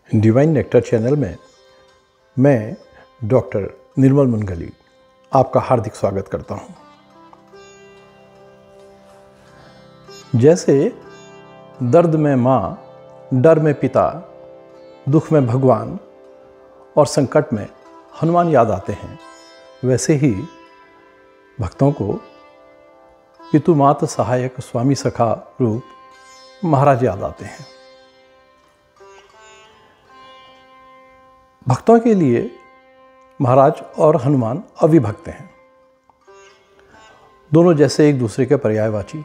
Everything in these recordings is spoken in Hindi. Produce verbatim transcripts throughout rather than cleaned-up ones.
डिवाइन नेक्टर चैनल में मैं डॉक्टर निर्मल मुनगली आपका हार्दिक स्वागत करता हूं। जैसे दर्द में माँ, डर में पिता, दुख में भगवान और संकट में हनुमान याद आते हैं, वैसे ही भक्तों को पितु मात सहायक स्वामी सखा रूप महाराज याद आते हैं। भक्तों के लिए महाराज और हनुमान अविभक्त हैं। दोनों जैसे एक दूसरे के पर्यायवाची।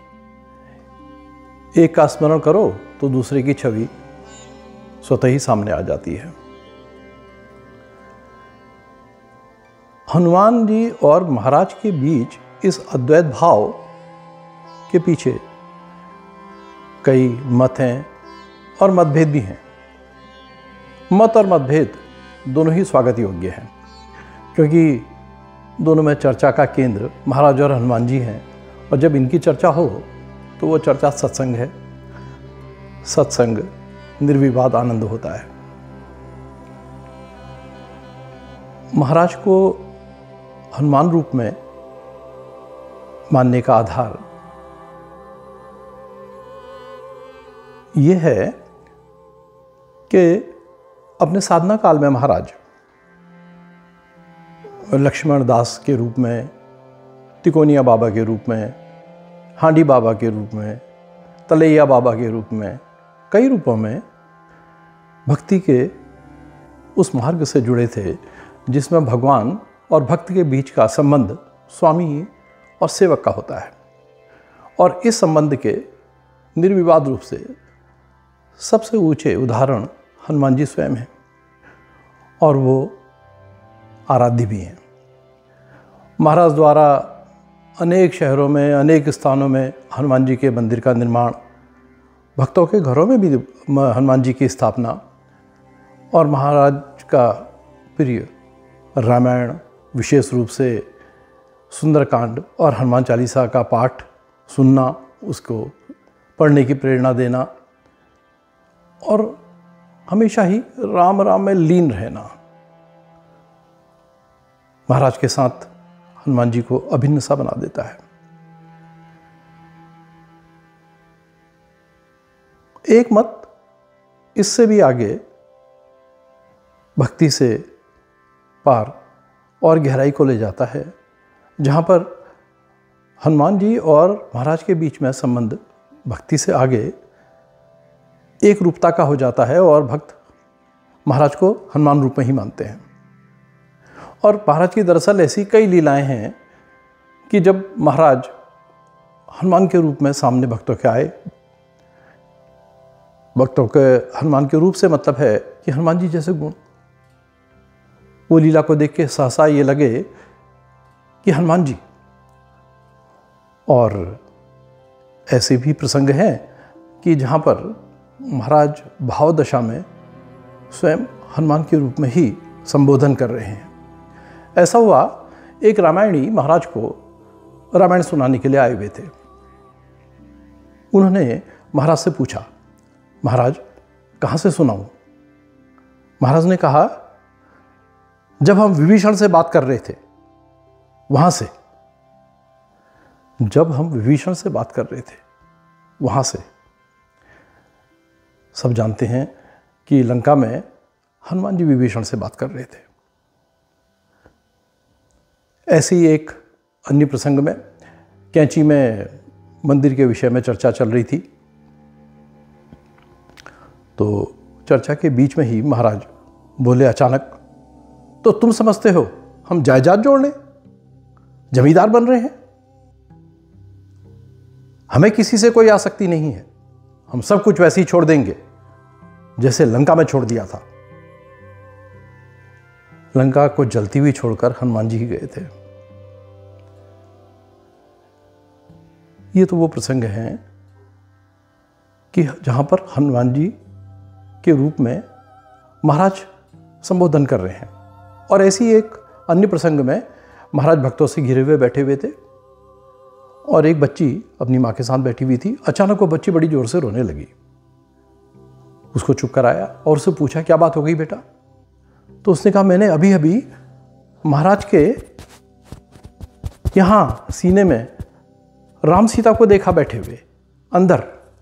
एक का स्मरण करो तो दूसरे की छवि स्वतः ही सामने आ जाती है। हनुमान जी और महाराज के बीच इस अद्वैत भाव के पीछे कई मत हैं और मतभेद भी हैं। मत और मतभेद दोनों ही स्वागत योग्य हैं, क्योंकि दोनों में चर्चा का केंद्र महाराज और हनुमान जी हैं, और जब इनकी चर्चा हो तो वो चर्चा सत्संग है। सत्संग निर्विवाद आनंद होता है। महाराज को हनुमान रूप में मानने का आधार ये है कि अपने साधना काल में महाराज लक्ष्मण दास के रूप में, तिकोनिया बाबा के रूप में, हांडी बाबा के रूप में, तलैया बाबा के रूप में, कई रूपों में भक्ति के उस मार्ग से जुड़े थे जिसमें भगवान और भक्त के बीच का संबंध स्वामी और सेवक का होता है। और इस संबंध के निर्विवाद रूप से सबसे ऊंचे उदाहरण हनुमान जी स्वयं हैं, और वो आराध्य भी हैं। महाराज द्वारा अनेक शहरों में, अनेक स्थानों में हनुमान जी के मंदिर का निर्माण, भक्तों के घरों में भी हनुमान जी की स्थापना, और महाराज का प्रिय रामायण, विशेष रूप से सुंदरकांड और हनुमान चालीसा का पाठ सुनना, उसको पढ़ने की प्रेरणा देना, और हमेशा ही राम राम में लीन रहना महाराज के साथ हनुमान जी को अभिन्न सा बना देता है। एक मत इससे भी आगे भक्ति से पार और गहराई को ले जाता है, जहाँ पर हनुमान जी और महाराज के बीच में संबंध भक्ति से आगे एक रूपता का हो जाता है, और भक्त महाराज को हनुमान रूप में ही मानते हैं। और महाराज की दरअसल ऐसी कई लीलाएं हैं कि जब महाराज हनुमान के रूप में सामने भक्तों के आए, भक्तों के हनुमान के रूप से मतलब है कि हनुमान जी जैसे गुण, वो लीला को देख के सहसा ये लगे कि हनुमान जी। और ऐसे भी प्रसंग हैं कि जहाँ पर महाराज भाव दशा में स्वयं हनुमान के रूप में ही संबोधन कर रहे हैं। ऐसा हुआ, एक रामायणी महाराज को रामायण सुनाने के लिए आए हुए थे। उन्होंने महाराज से पूछा, महाराज कहाँ से सुनाऊं? महाराज ने कहा, जब हम विभीषण से बात कर रहे थे वहां से। जब हम विभीषण से बात कर रहे थे वहां से। सब जानते हैं कि लंका में हनुमान जी विभीषण से बात कर रहे थे। ऐसे ही एक अन्य प्रसंग में कैंची में मंदिर के विषय में चर्चा चल रही थी, तो चर्चा के बीच में ही महाराज बोले अचानक, तो तुम समझते हो हम जायदाद जोड़ लें, जमींदार बन रहे हैं? हमें किसी से कोई आसक्ति नहीं है, हम सब कुछ वैसे ही छोड़ देंगे जैसे लंका में छोड़ दिया था। लंका को जलती हुई छोड़कर हनुमान जी ही गए थे। ये तो वो प्रसंग हैं कि जहां पर हनुमान जी के रूप में महाराज संबोधन कर रहे हैं। और ऐसी एक अन्य प्रसंग में महाराज भक्तों से घिरे हुए बैठे हुए थे, और एक बच्ची अपनी माँ के साथ बैठी हुई थी। अचानक वो बच्ची बड़ी जोर से रोने लगी। उसको चुप कराया और उससे पूछा क्या बात हो गई बेटा। तो उसने कहा मैंने अभी अभी महाराज के यहाँ सीने में राम सीता को देखा बैठे हुए अंदर।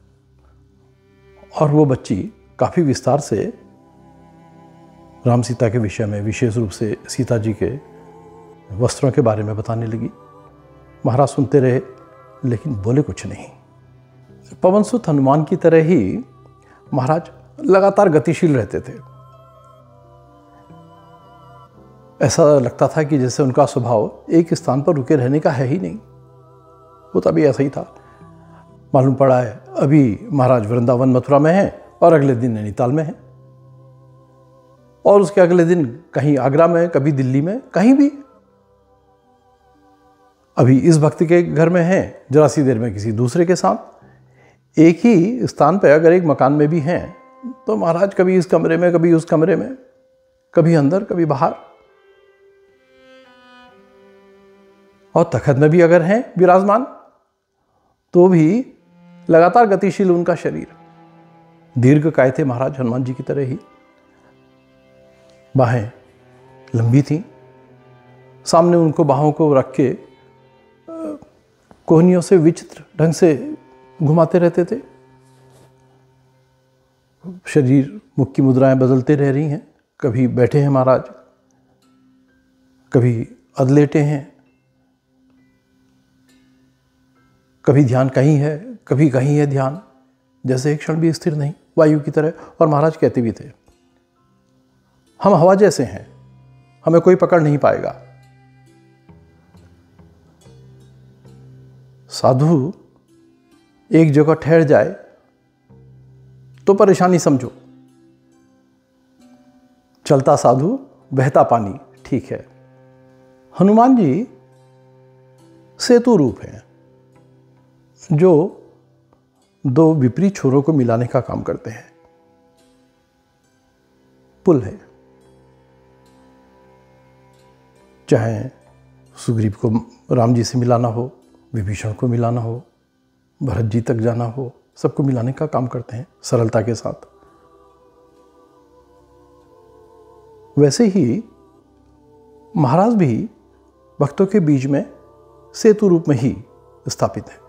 और वो बच्ची काफ़ी विस्तार से राम सीता के विषय में, विशेष रूप से सीता जी के वस्त्रों के बारे में बताने लगी। महाराज सुनते रहे लेकिन बोले कुछ नहीं। पवनसुत हनुमान की तरह ही महाराज लगातार गतिशील रहते थे। ऐसा लगता था कि जैसे उनका स्वभाव एक स्थान पर रुके रहने का है ही नहीं। वो तभी ऐसा ही था। मालूम पड़ा है अभी महाराज वृंदावन मथुरा में हैं और अगले दिन नैनीताल में हैं, और उसके अगले दिन कहीं आगरा में, कभी दिल्ली में, कहीं भी। अभी इस भक्त के घर में हैं, जरा सी देर में किसी दूसरे के साथ। एक ही स्थान पर अगर एक मकान में भी हैं तो महाराज कभी इस कमरे में, कभी उस कमरे में, कभी अंदर, कभी बाहर। और तखत में भी अगर हैं विराजमान तो भी लगातार गतिशील उनका शरीर। दीर्घ काय थे महाराज हनुमान जी की तरह ही। बाहें लंबी थीं। सामने उनको बाहों को रख के कोहनियों से विचित्र ढंग से घुमाते रहते थे। शरीर मुख की मुद्राएं बदलते रह रही हैं। कभी बैठे हैं महाराज, कभी अधलेटे हैं, कभी ध्यान कहीं है, कभी कहीं है ध्यान, जैसे एक क्षण भी स्थिर नहीं, वायु की तरह। और महाराज कहते भी थे हम हवा जैसे हैं, हमें कोई पकड़ नहीं पाएगा। साधु एक जगह ठहर जाए तो परेशानी समझो। चलता साधु बहता पानी, ठीक है। हनुमान जी सेतु रूप हैं जो दो विपरीत छोरों को मिलाने का काम करते हैं। पुल है। चाहे सुग्रीव को राम जी से मिलाना हो, विभीषण को मिलाना हो, भरत जी तक जाना हो, सबको मिलाने का काम करते हैं सरलता के साथ। वैसे ही महाराज भी भक्तों के बीच में सेतु रूप में ही स्थापित है।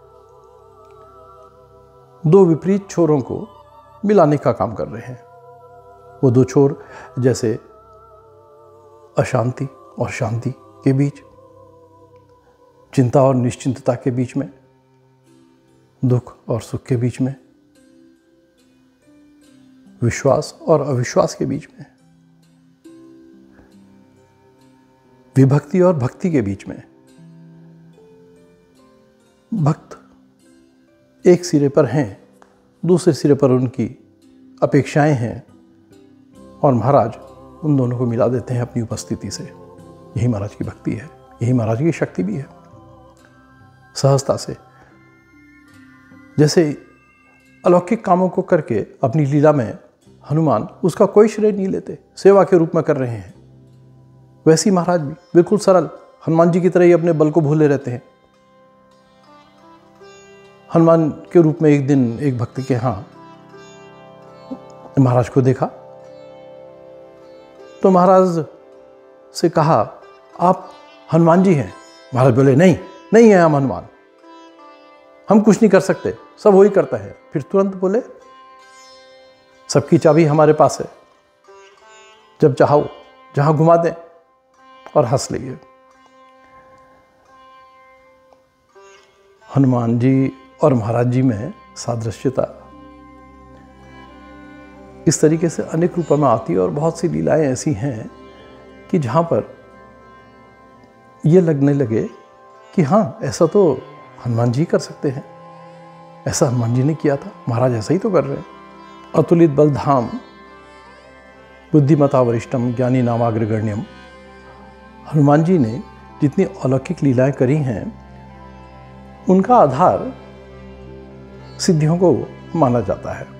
दो विपरीत छोरों को मिलाने का काम कर रहे हैं। वो दो छोर जैसे अशांति और शांति के बीच, चिंता और निश्चिंतता के बीच में, दुख और सुख के बीच में, विश्वास और अविश्वास के बीच में, विभक्ति और भक्ति के बीच में। भक्त एक सिरे पर हैं, दूसरे सिरे पर उनकी अपेक्षाएं हैं, और महाराज उन दोनों को मिला देते हैं अपनी उपस्थिति से। यही महाराज की भक्ति है, यही महाराज की शक्ति भी है। सहजता से, जैसे अलौकिक कामों को करके अपनी लीला में हनुमान उसका कोई श्रेय नहीं लेते, सेवा के रूप में कर रहे हैं, वैसे ही महाराज भी बिल्कुल सरल हनुमान जी की तरह ही अपने बल को भूले रहते हैं। हनुमान के रूप में एक दिन एक भक्त के यहाँ महाराज को देखा तो महाराज से कहा आप हनुमान जी हैं? महाराज बोले नहीं नहीं है हम हनुमान, हम कुछ नहीं कर सकते, सब वही करता है। फिर तुरंत बोले सबकी चाबी हमारे पास है, जब चाहो जहां घुमा दें, और हंस लिए। हनुमान जी और महाराज जी में सादृश्यता इस तरीके से अनेक रूपों में आती है, और बहुत सी लीलाएं ऐसी हैं कि जहाँ पर ये लगने लगे कि हाँ ऐसा तो हनुमान जी कर सकते हैं, ऐसा हनुमान जी ने किया था, महाराज ऐसा ही तो कर रहे हैं। अतुलित बलधाम बुद्धिमता वरिष्ठम ज्ञानी नामाग्रगण्यम। हनुमान जी ने जितनी अलौकिक लीलाएं करी हैं उनका आधार सिद्धियों को माना जाता है।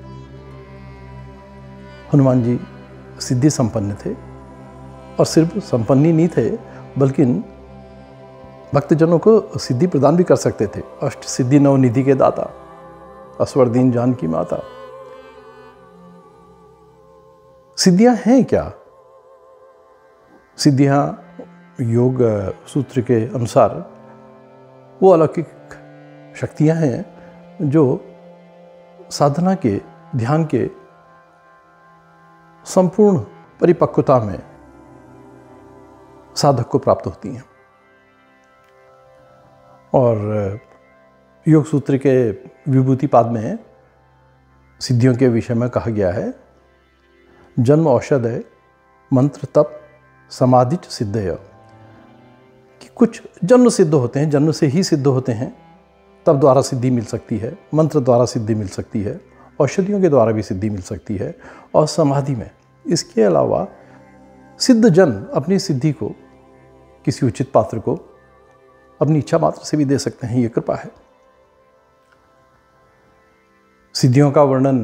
हनुमान जी सिद्धि संपन्न थे, और सिर्फ संपन्न ही नहीं थे बल्कि भक्तजनों को सिद्धि प्रदान भी कर सकते थे। अष्ट सिद्धि नवनिधि के दाता, अस्वर दीन जानकी माता। सिद्धियां हैं क्या? सिद्धियां योग सूत्र के अनुसार वो अलौकिक शक्तियां हैं जो साधना के, ध्यान के संपूर्ण परिपक्वता में साधक को प्राप्त होती हैं। और योग सूत्र के विभूति पाद में सिद्धियों के विषय में कहा गया है, जन्म औषधय मंत्र तप समाधिच सिद्धय, कि कुछ जन्म सिद्ध होते हैं, जन्म से ही सिद्ध होते हैं, तप द्वारा सिद्धि मिल सकती है, मंत्र द्वारा सिद्धि मिल सकती है, औषधियों के द्वारा भी सिद्धि मिल सकती है, और समाधि में। इसके अलावा सिद्ध जन अपनी सिद्धि को किसी उचित पात्र को अपनी इच्छा मात्र से भी दे सकते हैं, ये कृपा है। सिद्धियों का वर्णन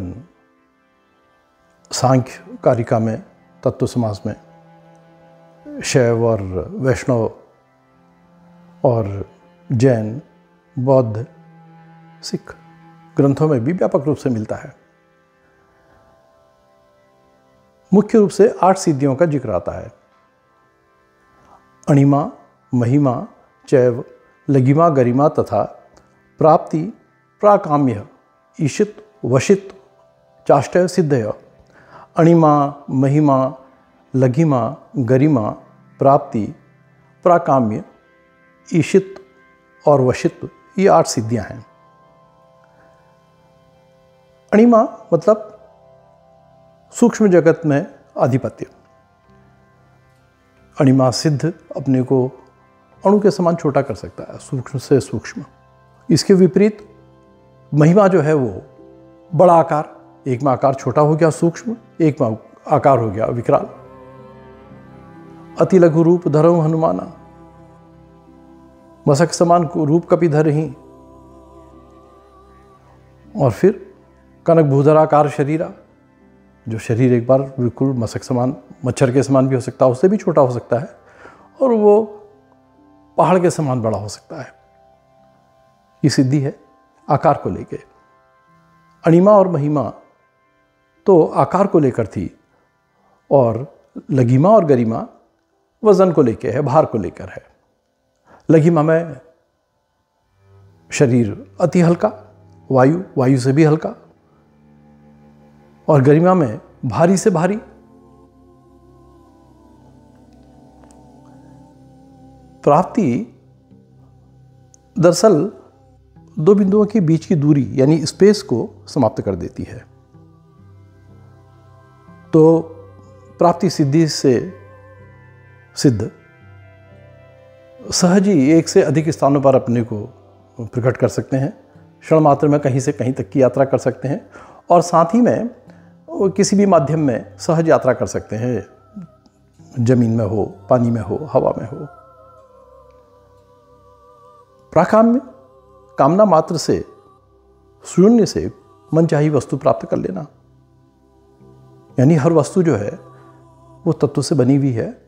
सांख्य कारिका में, तत्व समास में, शैव और वैष्णव और जैन, बौद्ध, सिख ग्रंथों में भी व्यापक रूप से मिलता है। मुख्य रूप से आठ सिद्धियों का जिक्र आता है। अणिमा, महिमा, चैव, लघिमा, गरिमा तथा प्राप्ति, प्राकाम्य, ईशित, वशित, चाष्टय, सिद्धय। अणिमा, महिमा, लघिमा, गरिमा, प्राप्ति, प्राकाम्य, ईशित और वशित, ये आठ सिद्धियां हैं। अणिमा मतलब सूक्ष्म जगत में आधिपत्य। अणिमा सिद्ध अपने को अणु के समान छोटा कर सकता है, सूक्ष्म से सूक्ष्म। इसके विपरीत महिमा जो है वो बड़ा आकार, एक में आकार छोटा हो गया सूक्ष्म, एक में आकार हो गया विकराल। अति लघु रूप धरऊ हनुमाना, मसक समान रूप कपि धरहि। और फिर कनक भूधराकार शरीरा, जो शरीर एक बार बिल्कुल मसक समान, मच्छर के समान भी हो सकता है, उससे भी छोटा हो सकता है, और वो पहाड़ के समान बड़ा हो सकता है। ये सिद्धि है आकार को लेके। अणिमा और महिमा तो आकार को लेकर थी, और लघिमा और गरिमा वजन को लेकर है, भार को लेकर है। लघिमा में शरीर अति हल्का, वायु, वायु से भी हल्का, और गरिमा में भारी से भारी। प्राप्ति दरअसल दो बिंदुओं के बीच की दूरी यानी स्पेस को समाप्त कर देती है। तो प्राप्ति सिद्धि से सिद्ध सहज ही एक से अधिक स्थानों पर अपने को प्रकट कर सकते हैं, क्षण मात्र में कहीं से कहीं तक की यात्रा कर सकते हैं, और साथ ही में किसी भी माध्यम में सहज यात्रा कर सकते हैं, जमीन में हो, पानी में हो, हवा में हो। प्राकाम्य, कामना मात्र से, शून्य से मनचाही वस्तु प्राप्त कर लेना, यानी हर वस्तु जो है वो तत्व से बनी हुई है,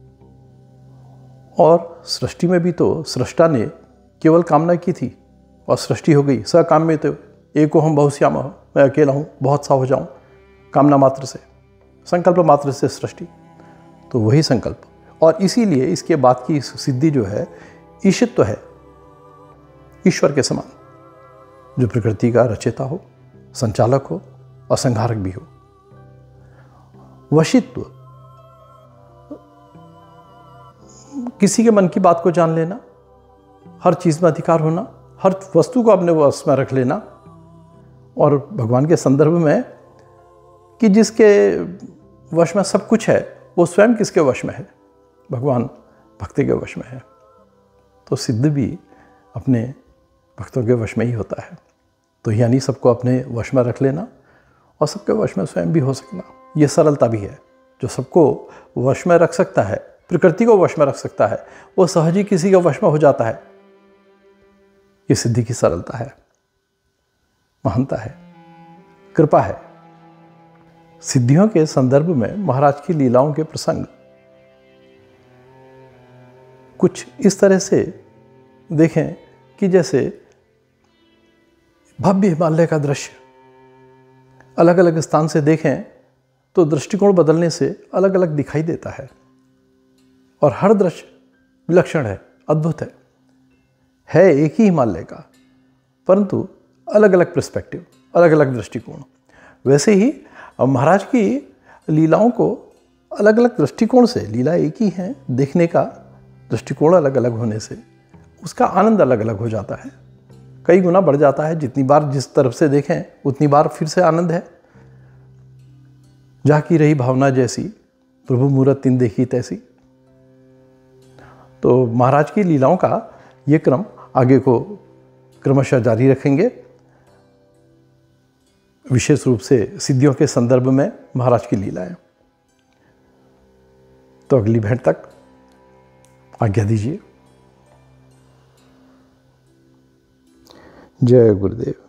और सृष्टि में भी तो सृष्टा ने केवल कामना की थी और सृष्टि हो गई। सकाम्य तो एको हम बहुश्याम, मैं अकेला हूँ, बहुत सा हो जाऊँ, कामना मात्र से, संकल्प मात्र से सृष्टि, तो वही संकल्प। और इसीलिए इसके बाद की सिद्धि जो है ईशित्व है, ईश्वर के समान, जो प्रकृति का रचयिता हो, संचालक हो और संहारक भी हो। वशित्व, किसी के मन की बात को जान लेना, हर चीज में अधिकार होना, हर वस्तु को अपने वश में रख लेना, और भगवान के संदर्भ में कि जिसके वश में सब कुछ है वो स्वयं किसके वश में है? भगवान भक्ति के वश में है। तो सिद्ध भी अपने भक्तों के वश में ही होता है। तो यानी सबको अपने वश में रख लेना और सबके वश में स्वयं भी हो सकना, ये सरलता भी है। जो सबको वश में रख सकता है, प्रकृति को वश में रख सकता है, वो सहज ही किसी के वश में हो जाता है। ये सिद्धि की सरलता है, महानता है, कृपा है। सिद्धियों के संदर्भ में महाराज की लीलाओं के प्रसंग कुछ इस तरह से देखें कि जैसे भव्य हिमालय का दृश्य अलग अलग स्थान से देखें तो दृष्टिकोण बदलने से अलग अलग दिखाई देता है और हर दृश्य विलक्षण है, अद्भुत है है एक ही हिमालय का, परंतु अलग अलग पर्सपेक्टिव, अलग अलग दृष्टिकोण। वैसे ही महाराज की लीलाओं को अलग अलग दृष्टिकोण से, लीला एक ही है, देखने का दृष्टिकोण अलग अलग होने से उसका आनंद अलग अलग हो जाता है, कई गुना बढ़ जाता है। जितनी बार जिस तरफ से देखें उतनी बार फिर से आनंद है। जाकी रही भावना जैसी, प्रभु मूरत तिन देखी तैसी। तो महाराज की लीलाओं का ये क्रम आगे को क्रमशः जारी रखेंगे, विशेष रूप से सिद्धियों के संदर्भ में महाराज की लीलाएं। तो अगली भेंट तक आज्ञा दीजिए। जय गुरुदेव।